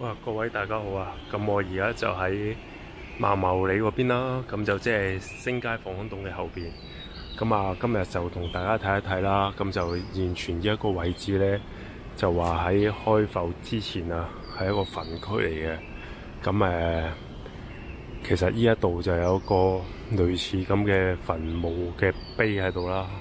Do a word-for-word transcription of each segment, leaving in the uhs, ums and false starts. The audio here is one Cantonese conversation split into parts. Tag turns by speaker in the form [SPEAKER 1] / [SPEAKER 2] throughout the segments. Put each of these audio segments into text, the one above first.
[SPEAKER 1] 哇！各位大家好啊，咁我而家就喺茅茅里嗰邊啦，咁就即係星街防空洞嘅後邊。咁啊，今日就同大家睇一睇啦。咁就現存呢一個位置呢，就話喺開埠之前啊，係一個墳區嚟嘅。咁誒、呃，其實呢一度就有一個類似咁嘅墳墓嘅碑喺度啦。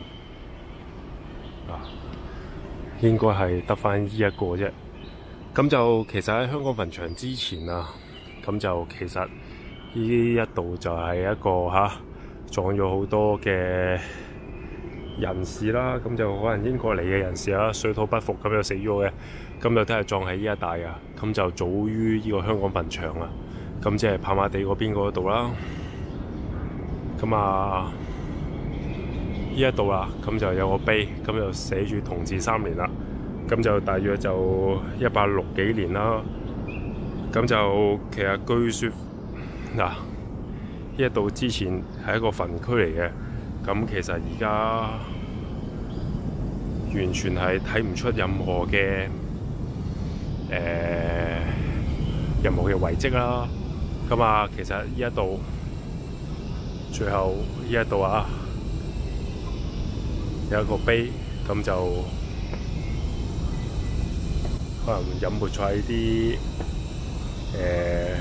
[SPEAKER 1] 啊，應該係得返呢一個啫。咁就其實喺香港墳場之前啊，咁就其實呢一度就係一個嚇葬咗好多嘅人士啦，咁就可能英國嚟嘅人士啦，水土不服咁就死咗嘅，咁就都係葬喺呢一帶啊。咁就早於呢個香港墳場啊，咁即係跑馬地嗰邊嗰度啦。咁啊，呢一度啊，咁就有個碑，咁就寫住同治三年啦。咁就大約就一八六幾年啦。咁就其實據說嗱，呢一度之前係一個墳區嚟嘅。咁其實而家完全係睇唔出任何嘅誒、呃、任何嘅遺跡啦。咁啊，其實呢一度最後呢一度啊有一個碑，咁就可能隱沒咗喺啲誒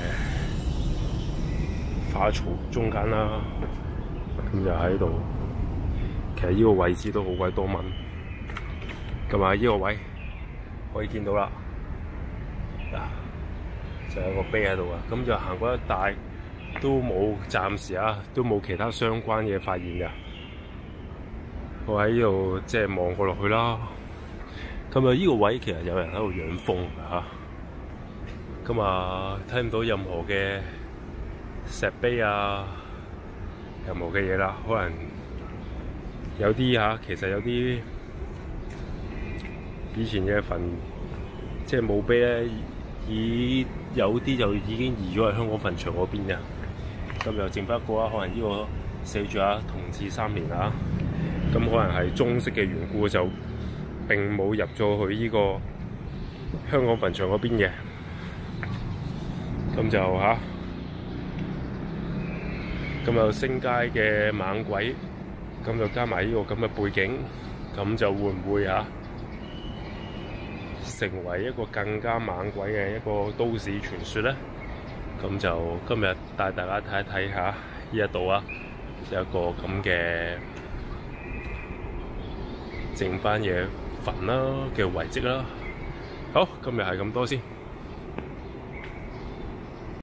[SPEAKER 1] 花草中間啦，咁就喺度。其實呢個位置都好鬼多蚊，咁啊呢個位可以見到啦，嗱就有個碑喺度啊。咁就行過一帶都冇，暫時啊都冇其他相關嘢發現嘅。我喺呢度即係望過落去啦。咁啊，呢個位其實有人喺度養蜂㗎，咁啊睇唔到任何嘅石碑啊，任何嘅嘢啦。可能有啲嚇，其實有啲以前嘅墳，即係墓碑咧，已有啲就已經移咗去香港墳場嗰邊嘅。咁又剩翻一個啊，可能呢個寫住啊同治三年啊，咁可能係中式嘅緣故就並冇入咗去呢個香港墳場嗰邊嘅。咁就嚇，咁有星街嘅猛鬼，咁就加埋呢個咁嘅背景，咁就會唔會嚇成為一個更加猛鬼嘅一個都市傳說呢？咁就今日帶大家睇一睇下呢一度啊，有一個咁嘅剩翻嘢墳啦嘅遺跡啦。好，今日係咁多先。